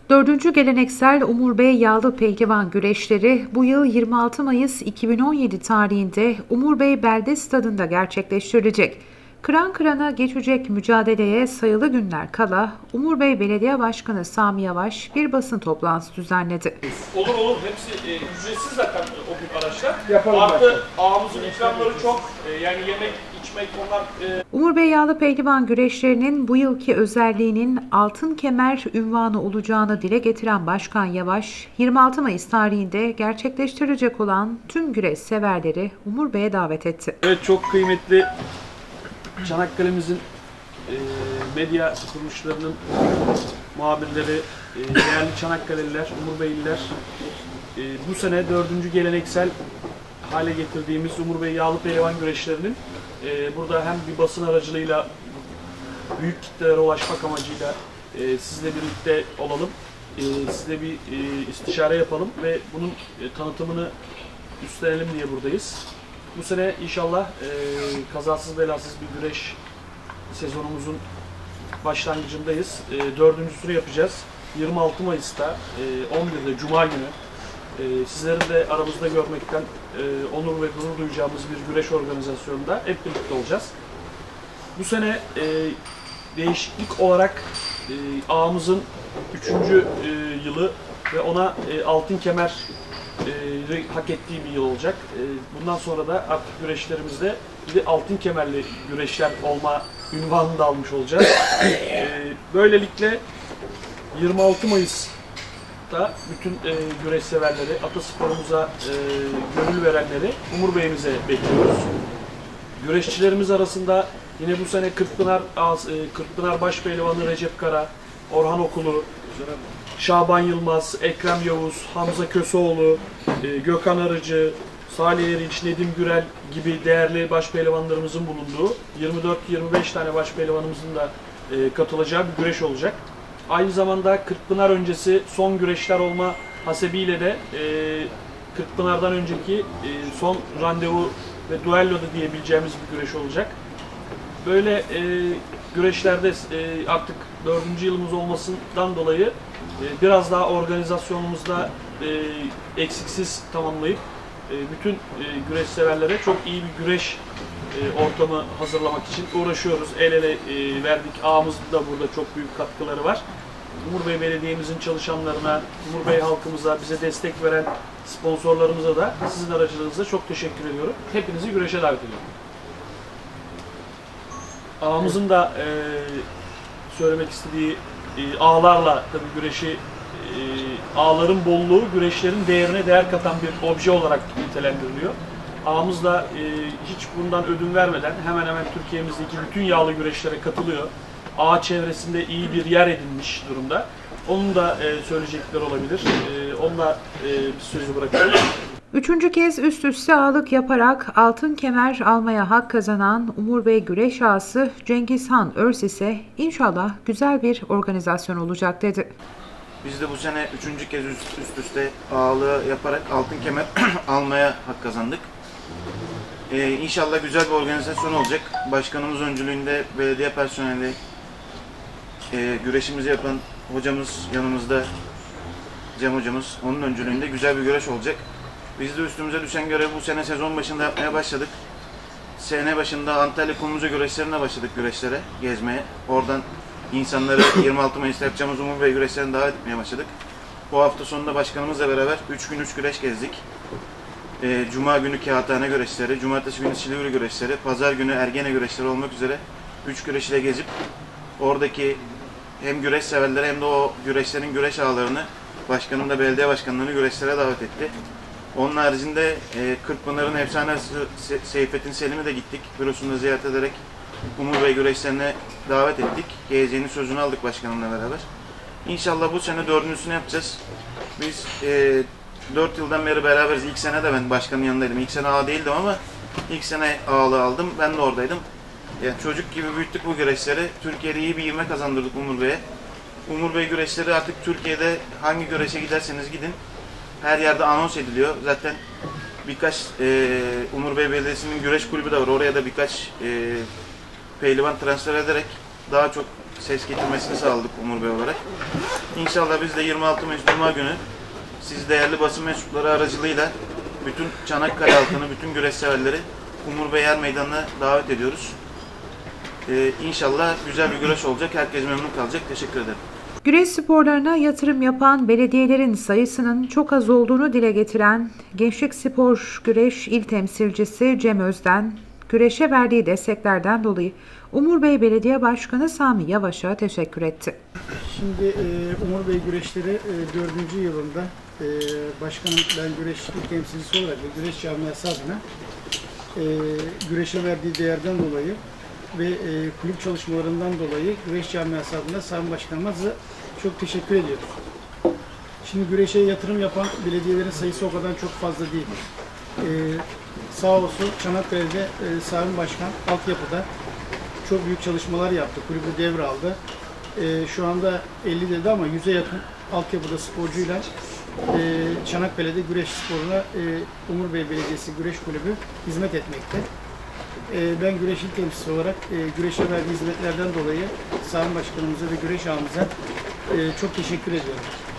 Dördüncü geleneksel Umur Bey Yağlı Pehlivan güreşleri bu yıl 26 Mayıs 2017 tarihinde Umur Bey Belde Stadı'nda gerçekleştirilecek. Kıran kırana geçecek mücadeleye sayılı günler kala Umur Bey Belediye Başkanı Sami Yavaş bir basın toplantısı düzenledi. Olur hepsi ücretsiz zaten o gün araçlar. Yapalım Artı başkanım. ağamızın ikramları çok yani yemek içmek onlar. Umur Bey Yağlı Pehlivan güreşlerinin bu yılki özelliğinin altın kemer ünvanı olacağını dile getiren Başkan Yavaş, 26 Mayıs tarihinde gerçekleştirilecek olan tüm güreş severleri Umur Bey'e davet etti. Evet, çok kıymetli Çanakkale'mizin medya kuruluşlarının muhabirleri, değerli Çanakkale'liler, Umur Beyliler, bu sene 4. geleneksel hale getirdiğimiz Umur Bey Yağlı Pehlivan güreşlerinin burada hem bir basın aracılığıyla büyük kitlelere ulaşmak amacıyla sizle birlikte olalım, sizle bir istişare yapalım ve bunun tanıtımını üstlenelim diye buradayız. Bu sene inşallah kazasız belasız bir güreş sezonumuzun başlangıcındayız. Dördüncüsünü yapacağız. 26 Mayıs'ta 11'de Cuma günü sizleri de aramızda görmekten onur ve gurur duyacağımız bir güreş organizasyonunda hep birlikte olacağız. Bu sene değişiklik olarak ağamızın 3. yılı ve ona altın kemer hak ettiği bir yıl olacak. Bundan sonra da artık güreşlerimizde bir de altın kemerli güreşler olma ünvanını da almış olacağız. Böylelikle 26 Mayıs'ta bütün güreş severleri, atasporumuza gönül verenleri Umur Bey'imize bekliyoruz. Güreşçilerimiz arasında yine bu sene Kırkpınar Başpehlivanı Recep Kara, Orhan Okulu, Şaban Yılmaz, Ekrem Yavuz, Hamza Köseoğlu, Gökhan Arıcı, Salih Erinç, Nedim Gürel gibi değerli başpehlivanlarımızın bulunduğu 24-25 tane başpehlivanımızın da katılacağı bir güreş olacak. Aynı zamanda Kırkpınar öncesi son güreşler olma hasebiyle de Kırkpınar'dan önceki son randevu ve duello da diyebileceğimiz bir güreş olacak. Böyle güreşlerde artık 4. yılımız olmasından dolayı biraz daha organizasyonumuzda eksiksiz tamamlayıp bütün güreş severlere çok iyi bir güreş ortamı hazırlamak için uğraşıyoruz. El ele verdik. Ağamız da burada çok büyük katkıları var. Umur Bey Belediye'mizin çalışanlarına, Umur Bey halkımıza, bize destek veren sponsorlarımıza da sizin aracılığınızla çok teşekkür ediyorum. Hepinizi güreşe davet ediyorum. Ağamızın da söylemek istediği ağlarla tabii güreşi, ağların bolluğu güreşlerin değerine değer katan bir obje olarak nitelendiriliyor. Ağamız da hiç bundan ödün vermeden hemen hemen Türkiye'mizdeki bütün yağlı güreşlere katılıyor. Ağ çevresinde iyi bir yer edinmiş durumda. Onun da söyleyecekleri olabilir. Onunla bir sözü bırakıyorum. Üçüncü kez üst üste ağalık yaparak altın kemer almaya hak kazanan Umur Bey güreş ağası Cengizhan Örs ise inşallah güzel bir organizasyon olacak dedi. Biz de bu sene 3. kez üst üste ağalığı yaparak altın kemer almaya hak kazandık. İnşallah güzel bir organizasyon olacak. Başkanımız öncülüğünde belediye personeli, güreşimizi yapan hocamız yanımızda, Cem hocamız, onun öncülüğünde güzel bir güreş olacak. Biz de üstümüze düşen görevi bu sene sezon başında yapmaya başladık. Sene başında Antalya Kumluca güreşlerine başladık, güreşlere gezmeye. Oradan insanları 26 Mayıs'ta yapacağımız Umur Bey güreşlerine davet etmeye başladık. Bu hafta sonunda başkanımızla beraber 3 gün 3 güreş gezdik. Cuma günü Kağıthane güreşleri, Cumartesi günü Silivri güreşleri, Pazar günü Ergene güreşleri olmak üzere 3 güreş ile gezip oradaki hem güreş severleri hem de o güreşlerin güreş ağalarını, başkanım da belediye başkanlarını güreşlere davet etti. Onun haricinde Kırkpınar'ın efsanesi Seyfettin Selim'e de gittik. Bürosunu ziyaret ederek Umur Bey güreşlerine davet ettik. Geleceğinin sözünü aldık başkanımla beraber. İnşallah bu sene 4.'sünü yapacağız. Biz 4 yıldan beri beraberiz. İlk sene de ben başkanın yanındaydım. İlk sene ağa değildim ama ilk sene ağalığı aldım. Ben de oradaydım. Yani çocuk gibi büyüttük bu güreşleri. Türkiye'de iyi bir ivme kazandırdık Umur Bey'e. Umur Bey güreşleri artık Türkiye'de hangi güreşe giderseniz gidin her yerde anons ediliyor. Zaten birkaç Umur Bey Belediyesi'nin güreş kulübü de var. Oraya da birkaç pehlivan transfer ederek daha çok ses getirmesini sağladık Umur Bey olarak. İnşallah biz de 26 Mayıs Cuma günü siz değerli basın mensupları aracılığıyla bütün Çanakkale halkını, bütün güreş severleri Umur Bey Yer Meydanı'na davet ediyoruz. İnşallah güzel bir güreş olacak. Herkes memnun kalacak. Teşekkür ederim. Güreş sporlarına yatırım yapan belediyelerin sayısının çok az olduğunu dile getiren Gençlik Spor Güreş İl Temsilcisi Cem Özden, güreşe verdiği desteklerden dolayı Umur Bey Belediye Başkanı Sami Yavaş'a teşekkür etti. Şimdi Umur Bey Güreşleri 4. yılında başkanım, ben güreş İl Temsilcisi olarak ve güreş camiası adına güreşe verdiği değerden dolayı ve kulüp çalışmalarından dolayı güreş camiası adına Sayın Başkanımıza çok teşekkür ediyoruz. Şimdi güreşe yatırım yapan belediyelerin sayısı o kadar çok fazla değil. Sağ olsun Çanakkale'de Sayın Başkan altyapıda çok büyük çalışmalar yaptı. Kulübü devraldı. Şu anda 50 dedi ama 100'e yakın altyapıda sporcuyla Çanakkale'de güreş sporuna Umur Bey Belediyesi Güreş Kulübü hizmet etmekte. Ben güreş il temsilcisi olarak güreşe verdiği hizmetlerden dolayı Sayın Başkanımıza ve güreş ağamıza çok teşekkür ediyorum.